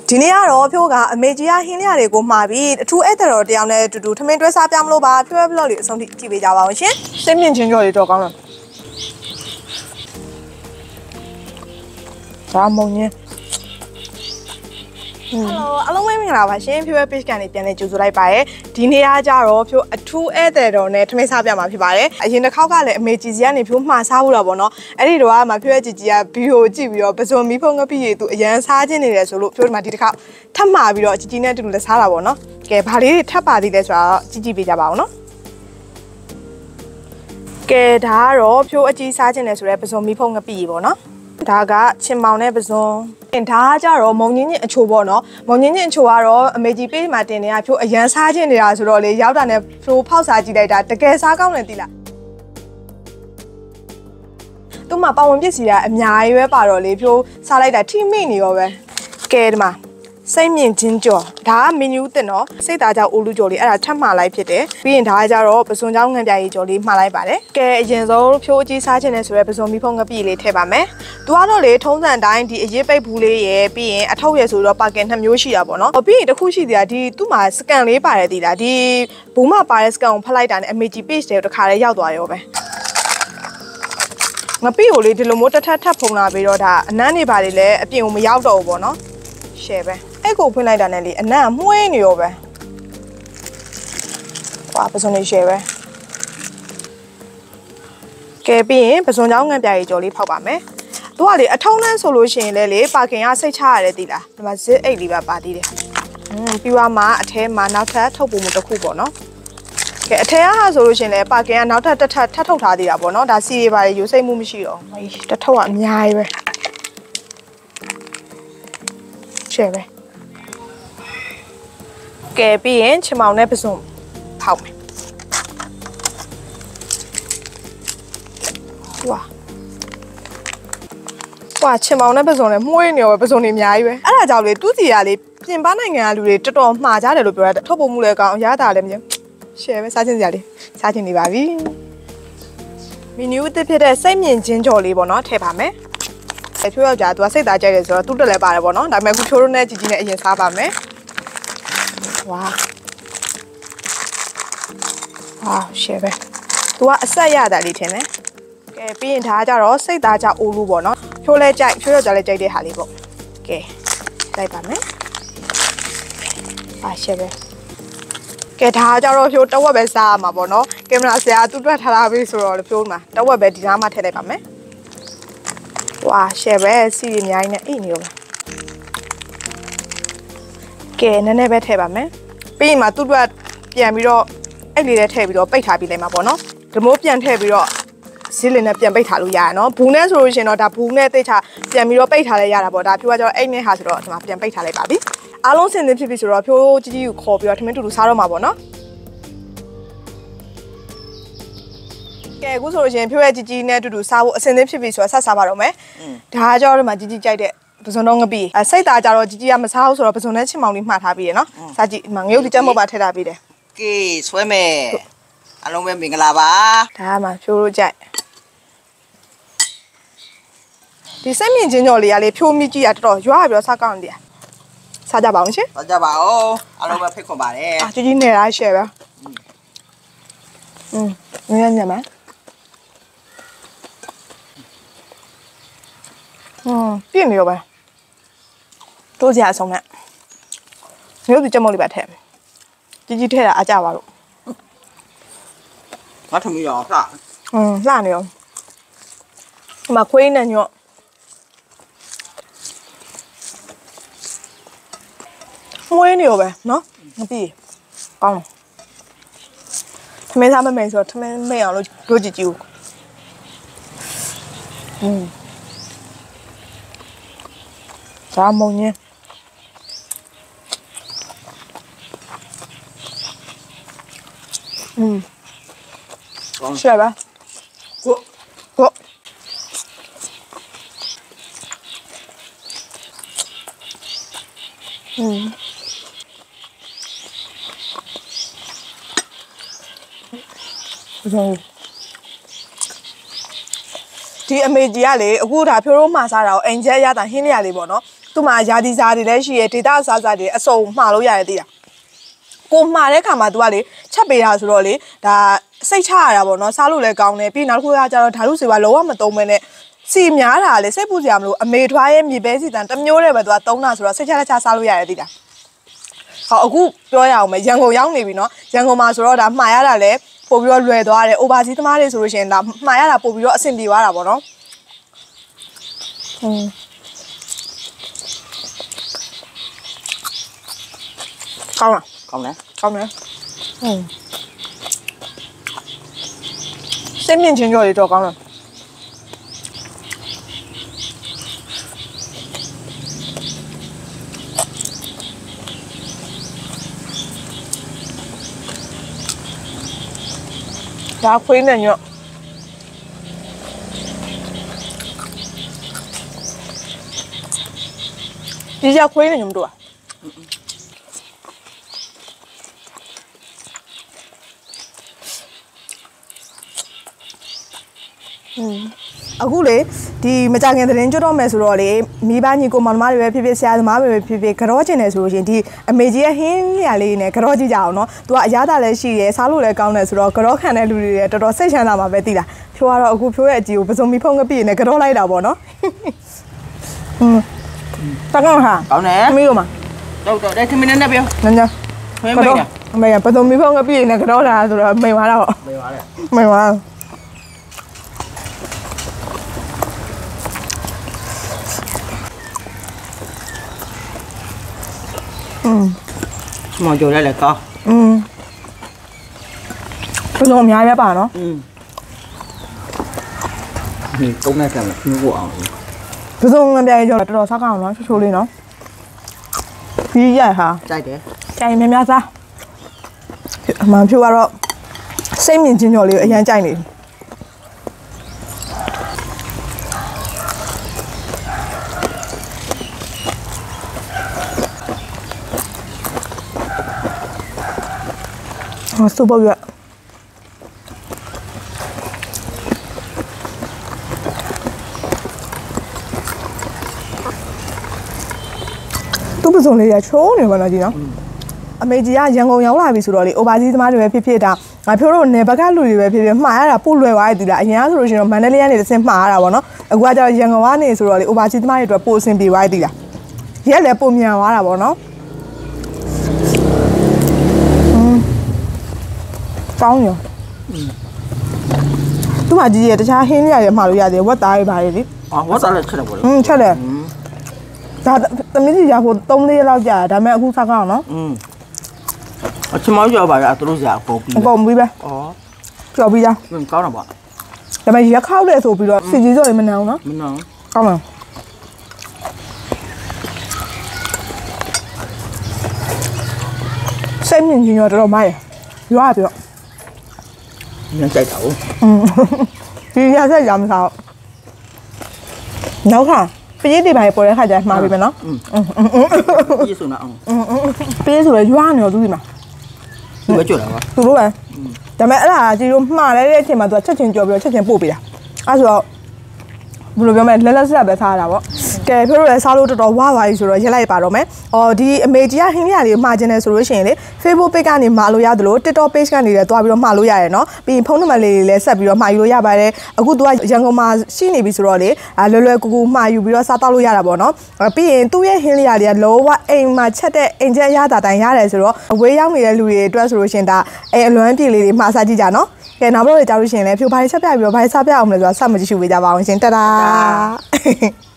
ဒီနေ့ကတော့ဖြိုးကအမေကြီးကဟင်းလျာတွေကိုမှာပြီးအထူးဧည့်သည်တော်တယောက်နဲ့အတူတူထမင်းတွဲစားပြမလို့ပါဖြိုးရဲ့ vlog လေးအဆုံးထိကြည့်ပေးကြပါအောင်ရှင်စိတ်မြင့်ချင်းကြော်လေးတော့ကောင်းတယ်ဒါမုံညင်းHello အားလုံးပဲမင်္ဂလာပါရှင်ဖြိုးရဲ့ page ကနေပြန်လည်ကြိုဆိုလိုက်ပါရယ်ဒီနေ့ကကြတော့ဖြိုးအထူးဧည့်သည်တော်နဲ့ထမင်းစားပြမှာဖြစ်ပါတယ်အရင်တစ်ခေါက်ကလည်းအမေကြီးစီကနေဖြိုးမှားစားဖို့တော့ဗောနော်အဲ့ဒီတော့မှဖြိုးရဲ့ជីជីကဗီဒီယိုကြည့်ပြီးတော့ပစုံမီဖုံငပိရေသူအရန်စားခြင်းနေတယ်ဆိုလို့ဖြိုးဒီမှာဒီတစ်ခါထပ်မှာပြီးတော့ជីជីနဲ့အတူတူလည်းစားတာဗောနော်ကဲဘာလေးတွေထပ်ပါသေးလဲဆိုတော့ជីជីပေးကြပါအောင်နော်ကဲဒါကတော့ဖြိုးအကြီးစားခြင်းတယ်ဆိုတော့ပစုံမီဖုံငပိရေဗောနော်ဒါကချင်မောင်နဲ့ပစုံဒါကကြတော့မုံညင်းချင်းအချိုပေါ့နော်မုံညင်းချင်းအချိုကတော့အမေကြီးပေးမှာတင်နေတာဖြိုးအရန်စားခြင်းနေတာဆိုတော့လေရောက်တာနဲ့ဖြိုးဖောက်စားကြည့်လိုက်တာတကယ်စားကောင်းတယ်တိလားသူ့မှာပါဝင်ပစ္စည်းကအများကြီးပဲပါတော့လေဖြိုးစားလိုက်တာထိမိနေရောပဲကဲဒီမှာစိတ်မြင့်ချင်းကြော်ဒါကမီနူးတင်တော့စိတ်သားကြောင့်အိုလူကြော်လေးအဲ့ဒါထပ်မှာလိုက်ဖြစ်တယ်ပြီးရင်ဒါကကြတော့ပစုံချောင်းငံပြားကြီးကြော်လေးမှာလိုက်ပါတယ်ကဲအရင်ဆုံးဖြိုးကြီးစားခြင်းနဲ့ဆိုရဲပစုံမီဖုံငပိလေးထည့်ပါမယ်သူကတော့လေထုံးစံတိုင်းဒီအရေးပိတ်ဘူးလေးရယ်ပြီးရင်အထုပ်ရယ်ဆိုတော့ပါကင်2မျိုးရှိတာပေါ့နော်ပြီးရင်တစ်ခုရှိသေးတာဒီသူ့မှာစကန်လေးပါတယ်ဒီလားဒီဘူးမှာပါတဲ့စကန်ကိုဖတ်လိုက်တာနဲ့အမေကြီး page တွေတခါလေးရောက်သွားရောပဲငပိကိုလေဒီလိုမျိုးတစ်ထပ်ထပ်ဖုံလာပြီးတော့ဒါအနမ်းနေပါလေလည်းအပြင်ကိုမရောက်တော့ဘူးပေါ့နော်ရှယ်ပဲအဲ့ကိုဖွင့်လိုက်တာနဲ့လေအနံ့မှုေးနေရောပဲဟွာပစုံလေးရှယ်ပဲကဲပြီးရင်ပစုံချောင်းငံပြားကြီးကြော်လေးဖောက်ပါမယ်သူကလေအထုံးနှန်းဆိုလို့ရှိရင်လေပါကင်ကစိတ်ချရတယ်တိလားဒီမှာဇစ်အိတ်လေးပါသေးတယ်ပြီးသွားမှအထဲမှာနောက်ထပ်ထုတ်ပုံမှုတစ်ခုပေါ့နော်ကဲအထဲကဟာဆိုလို့ရှိရင်လေပါကင်ကနောက်ထပ်တစ်ထပ်ထပ်ထုတ်ထားသေးတာပေါ့နော်ဒါစီတွေပါရိုးစိတ်မှုမရှိတော့တစ်ထုပ်ကအများကြီးပဲရှယ်ပဲကဲပြီးရင်ချင်မောင်နဲ့ပစုံဖောက်မယ်ဝါချင်မောင်နဲ့ပစုံနဲ့မှုေးနေရောပစုံနေအများကြီးပဲအဲ့ဒါကြောင့်လေသူ့စီကလေပြင်ပနိုင်ငံကလူတွေတော်တော်မှားကြတယ်လို့ပြောရတယ်ထုတ်ပုံမှုလည်းကောင်းရတာလည်းမပြောရှယ်ပဲစားချင်းစရာလေးစားချင်းနေပါပြီမီနူးတစ်ဖြစ်တဲ့စိတ်မြင့်ချင်းကြော်လေးပေါ့နော်ထည့်ပါမယ်ဖြိုးယောက်ျားသူကစိတ်သားကြိုက်တယ်ဆိုတော့သူ့တက်လည်းပါတယ်ပေါ့နော်ဒါပေမဲ့ခုဖြိုးတို့နဲ့ជីជីနဲ့အရင်စားပါမယ်ဝါရှယ်ပဲသူကအဆက်ရတာလေးထင်တယ်ကဲပြီးရင်ဒါကကြတော့စိတ်သားကြအိုးလူပေါ့နော်ဖြိုးလဲကြိုက်ဖြိုးယောက်ျားလည်းကြိုက်တဲ့ဟာလေးပေါ့ကဲလိုက်ပါမယ်ရှယ်ပဲကဲဒါကကြတော့ဖြိုးတဝက်ပဲစားရမှာပေါ့နော်ကင်မရာဆရာသူ့တွက်ထားတာပဲဆိုတော့ဖြိုးမှာတဝက်ပဲဒီနားမှာထည့်လိုက်ပါမယ်ဝါရှယ်ပဲစီးရအများကြီးနဲ့အိတ်နေရောကဲနည်းနည်းပဲထည့်ပါမယ်ပြီးရင်မှသူ့အတွက်ပြန်ပြီးတော့အဲ့လေးနဲ့ထည့်ပြီးတော့ပိတ်ထားပြီးလိုက်မှာပေါ့နော်ဒီမိုးပြန်ထည့်ပြီးတော့ဇစ်လင်နဲ့ပြန်ပိတ်ထားလို့ရရနော်ဘူးနဲ့ဆိုလို့ရှိရင်တော့ဒါဘူးနဲ့တိတ်ချပြန်ပြီးတော့ပိတ်ထားလဲရတာပေါ့ဒါဖြိုးကကျတော့အိတ်နဲ့ဟာဆိုတော့ဒီမှာပြန်ပိတ်ထားလိုက်ပါပြီအားလုံးစင်စင်ဖြစ်ပြီဆိုတော့ဖြိုးကြီးကြီးကိုခေါ်ပြီးတော့ထမင်းတူတူစားတော့မှာပေါ့နော်ကဲအခုဆိုလို့ရှိရင်ဖြိုးရဲ့ជីជីနဲ့အတူတူစားဖို့အစင်သင်းဖြစ်ပြီဆိုတော့ဆက်စားပါတော့မယ်ဒါကကြောတော့ဒီမှာជីជីကြိုက်တဲ့ပစုံတော့ငပိစိတ်သားကြတော့ជីជីကမစားဘူးဆိုတော့ပစုံနဲ့ချင်မောင်လေးမှားထားပြီးရနော်စားကြည့်ဒီမှာငရုတ်ဒီကြက်မုတ်ပါထည့်ထားပြီးတယ်ကဲဆွဲမယ်အလုံးပဲမင်္ဂလာပါဒါကမှဖြိုးလို့ကြိုက်ဒီစိတ်မြင့်ချင်းကြော်လေးကလေဖြိုးမိကြီးကတော်တော်ရွာပြီးတော့စားကောင်းတယ်စားကြပါအောင်ရှင်စားကြပါဦးအလုံးပဲဖိတ်ခွန်ပါတယ်ជីជីနဲ့လားရှယ်ပဲညညမယ်ပြည့်နေရောပဲတိုးစရာအဆုံးနဲ့မျိုးဒီကြက်မုတ်လေးပါထည့်ជីជីထည့်တာအကြပါလို့ငါထမီးရောလှလှနေရောဒီမှာခွေးနဲ့ညော့မွေးနေရောပဲနော်မပြီးကောင်းထမင်းစားမမိန်ဆိုတော့ထမင်းမိန်အောင်လို့တို့ជីជីကိုဒါမုံညင်းရှယ်ပါကိုဒီအမေကြီးကလေအခုဒါဖြိုးတို့မှာစားတာကိုအိမ်ကျဲရတာဟင်းလျာလေးပေါ့နော်သူ့မှာယာဒီစားတွေလည်းရှိရဒေတာစားစားတွေအစုံမှားလို့ရတယ်သိလားကိုမှားတဲ့ခါမှာ तू ကလေချက်ပေးတာဆိုတော့လေဒါစိတ်ချရတာပေါ့နော်စားလို့လည်းကောင်းတယ်ပြီးနောက်တစ်ခုကကျတော့ဓာတ်လူစေပါလုံးဝမသုံးမဲနဲ့စီများတာလေစိတ်ပူစရာမလိုအမေထွားရဲ့မြေပဲစီတန်တစ်မျိုးတည်းပဲ तू ကသုံးတာဆိုတော့စိတ်ချလက်ချစားလို့ရတယ်သိလားဟောအခုပြောရအောင်မယ်ရန်ကုန်ရောက်နေပြီနော်ရန်ကုန်မှာဆိုတော့ဒါမှားရတာလည်းပို့ပြီးတော့လွယ်သွားတယ်အိုဘာစီသမားတွေဆိုလို့ရှိရင်ဒါမှားရတာပို့ပြီးတော့အဆင်ပြေသွားတာပေါ့နော်ကောင်းလားကောင်းတယ်ကောင်းတယ်စိတ်မြင့်ချင်းကြော်လေးတော့ကောင်းလားဒါခွေးနဲ့ညော့ဒီကြခွေးနဲ့ညော့မတို့อ่ะအခုလေဒီမကြခင်သတင်းကြတော့မယ်ဆိုတော့လေမိဘညီကိုမောင်နှမတွေပဲဖြစ်ဖြစ်ဆရာသမားတွေပဲဖြစ်ဖြစ်ကြောကျင်တယ်ဆိုလို့ရှိရင်ဒီအမေကြီးရဲ့ဟင်းလျာလေးနဲ့ကြောကြည့်ကြအောင်နော်သူကအရသာလည်းရှိတယ်စားလို့လည်းကောင်းတယ်ဆိုတော့ကြောခံတဲ့လူတွေလည်းတော်တော်စိတ်ချမ်းသာမှာပဲသိလားဖြိုးကတော့အခုဖြိုးရဲ့အကြီးကိုပစုံမီဖုံးကပြည့်နေကြောလိုက်တာပေါ့နော်တကောင်းဟာကောင်းတယ်မီးတို့မှာတော့တဲ့သမီးနဲ့ပြောနန်းနန်းမင်းမိတ်အမေကပစုံမီဖုံးကပြည့်နေကြောလာဆိုတော့မိန်သွားတာပေါ့မိန်သွားတယ်မိန်သွားမောင်ကြော်လိုက်လေကောင်းပစုံအများပဲပါနော်ဒီတုံးနဲ့ဆန်လို့ကိုအောင်ပစုံငပြိုင်ကြော်တော်တော်စားကောင်းနော်ချိုးလေးနော်ပြီးရဟာကြိုက်တယ်ကြိုင်များများစားအမှန်ဖြူကတော့စိတ်မြင့်ချင်းကြော်လေးကိုအရင်ကြိုက်နေ苏北月，都不送你也抽你们那地方。အမေကြီးကရန်ကုန်ရောက်လာပြီဆိုတော့လေအိုဘာကြီးသမားတွေပဲဖြစ်ဖြစ်ဒါငါပြောတော့နေဘက်ကလူတွေပဲဖြစ်ဖြစ်မှားရတာပို့လွယ်သွားရည်ဒီလားအရင်ကဆိုလို့ရှိရင်မန္တလေးကနေတစ်ဆင့်မှားရတာပေါ့နော်အခုကကျတော့ရန်ကုန်ကနေဆိုတော့လေအိုဘာကြီးသမားတွေအတွက်ပို့အဆင်ပြေသွားရည်ဒီလားရက်လည်းပို့မြန်သွားတာပေါ့နော်ကောင်းရောသူမကြီးရတခြားဟင်းရရမှာလို့ရတယ်ဝက်သားရပါလေဝက်သားလည်းချက်တယ်ပေါ့လေချက်တယ်ဒါသမီးကြီးရဖို့3 ရက်လောက်ကြာဒါပေမဲ့အခုစားကောင်းနော်အချမောင်းကြော်ပါရသူတို့စရာအကုန်ပြီးပဲကြော်ပြီးသားကောင်းတာပေါ့ဒါပေမဲ့ရက်ခောက်တယ်ဆိုပြီးတော့စီကြီးကြော်ရင်မနှောင်းနော်မနှောင်းကောင်းပါစိတ်မြင့်ကြီးရောတော်တော်မိုက်ရွာပြတော့ညကြိုက်တာဟုတ်ဒီရဆက်ရမစားနောက်ခါပရိသတ်တွေပါပေါ်တဲ့ခါကျမှားပြီမယ်နော်ပြေးဆိုတော့ပြေးဆိုရရွာနေတော့သူဒီမှာသူပဲကြွတာပါသူတို့ပဲဒါပေမဲ့အဲ့ဒါကြီးတို့မှားလဲတဲ့အချိန်မှာသူကချက်ချင်းကြော်ပြီးတော့ချက်ချင်းပို့ပေးတာအဲ့ဆိုတော့ဘယ်လိုပြောမလဲလက်ဆက်ပဲစားရတာပေါ့ကဲဖေတို့လည်းစားလို့တော်တော်ဝါပါပြီဆိုတော့ရက်လိုက်ပါတော့မယ်ဒီအမေကြီးကဟင်းလျာလေးမှာကျင်တယ်ဆိုလို့ရှိရင်လေ Facebook page ကနေမှာလို့ရတယ်လို့ TikTok page ကနေလည်းတွားပြီးတော့မှာလို့ရတယ်နော်ပြီးရင်ဖုန်းနံပါတ်လေးတွေလည်းဆက်ပြီးတော့မှာယူလို့ရပါတယ်အခုသူကရန်ကုန်မှာရှိနေပြီဆိုတော့လေလွယ်လွယ်ကူကူမှာယူပြီးတော့စားတောက်လို့ရတာပေါ့နော်ပြီးရင်သူ့ရဲ့ဟင်းလျာတွေကလောဝအိမ်မှာချက်တဲ့အိမ်ချက်ရတာတိုင်းရတယ်ဆိုတော့အဝေးရောက်နေတဲ့လူတွေအတွက်ဆိုလို့ရှိရင်ဒါအလွမ်းပြေလေးတွေမှာစားကြည့်ကြနော်ကဲနောက်တော့ကြားလို့ရှိရင်လည်းဖြိုဘာတွေချက်ပြပြီးတော့ဘာတွေစားပြအောင်လဲဆိုတာစမကြည့်ရှုပေးကြပါအောင်ရှင်တဒါ